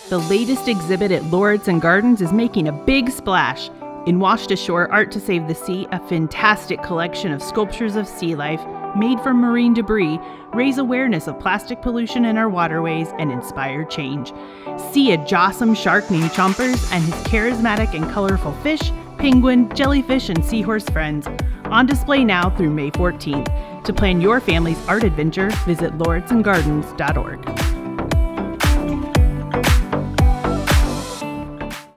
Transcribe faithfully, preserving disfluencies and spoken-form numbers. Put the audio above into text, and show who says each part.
Speaker 1: The latest exhibit at Lauritzen Gardens is making a big splash. In Washed Ashore, Art to Save the Sea, a FIN-tastic collection of sculptures of sea life made from marine debris raise awareness of plastic pollution in our waterways and inspire change. See a jawsome shark named Chompers and his charismatic and colorful fish, penguin, jellyfish, and seahorse friends. On display now through May fourteenth. To plan your family's art adventure, visit lauritzen gardens dot org.